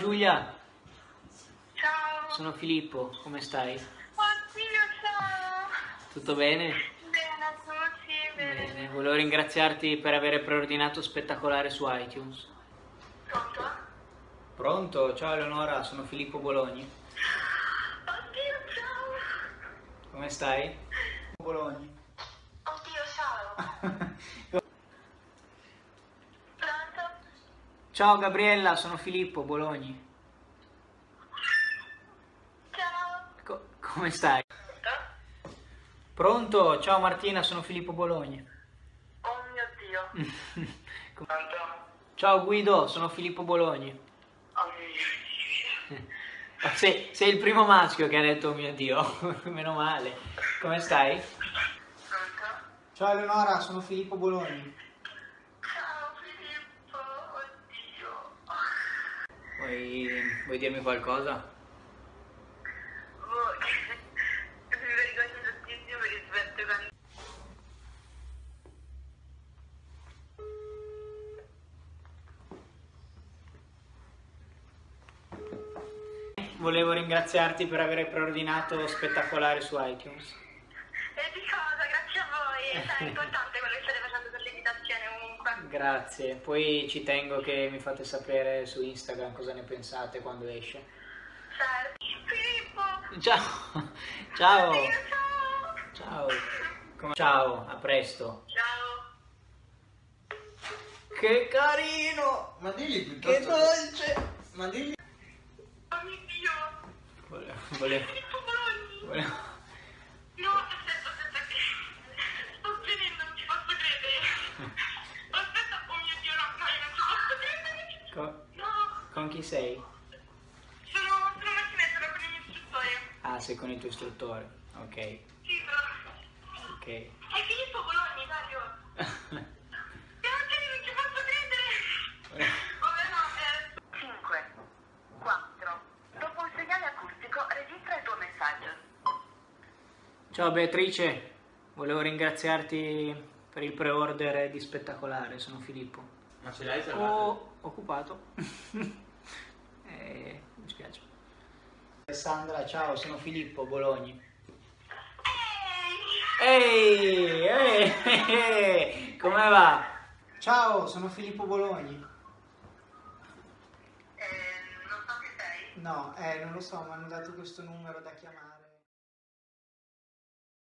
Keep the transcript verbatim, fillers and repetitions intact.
Giulia, Ciao. sono Filippo, come stai? Oddio, ciao. Tutto bene? Bene, tu? Sì, bene. Bene, volevo ringraziarti per aver preordinato Spettacolare su iTunes. Pronto? Pronto? Ciao Eleonora, sono Filippo Bologni. Oddio, ciao. Come stai? Bologni. Oddio, ciao. Pronto? Ciao Gabriella, sono Filippo Bologni. Ciao. Co- come stai? Pronto? Pronto? Ciao Martina, sono Filippo Bologni. Oh mio Dio. Pronto? Ciao Guido, sono Filippo Bologni. Oh mio Dio. Sei, sei il primo maschio che ha detto oh mio Dio, meno male. Come stai? Pronto? Ciao Eleonora, sono Filippo Bologni. Ciao Filippo, oddio. Vuoi, vuoi dirmi qualcosa? Oh, mi vergogno tantissimo rispetto quando... Volevo ringraziarti per aver preordinato Spettacolare su iTunes. E di cosa? Grazie a voi. Cioè, è importante quello che state facendo per l'imitazione comunque. Grazie, poi ci tengo che mi fate sapere su Instagram cosa ne pensate quando esce. Certo. Filippo! Ciao, ciao, Oddio, ciao! ciao, Come- ciao, a presto. Ciao! Che carino, Ma digli che piuttosto. dolce. Ma digli. Oh mio Dio! Volevo, volevo, Filippo Bologni! volevo- No, aspetta, aspetta, che... sto venendo, non ci posso credere! Aspetta, oh mio Dio, no, no, io non ci posso credere! con, No! con chi sei? Sono, sono macchinetta, sono con il mio istruttore. Ah, sei con il tuo istruttore, ok, Sì, però... ok. È Filippo Bologni, Dario! Piangere, non ci posso credere! Vabbè, no, eh... cinque, quattro. Dopo il segnale acustico, registra il tuo messaggio. Ciao Beatrice, volevo ringraziarti per il pre-order di Spettacolare, sono Filippo. Ma ce l'hai salvato? Ho occupato. eh, mi spiace. Alessandra, ciao, sono Filippo Bologni. Ehi, ehi, ehi, come va? Ciao, sono Filippo Bologni. Eh, non so che sei. No, eh, non lo so, mi hanno dato questo numero da chiamare.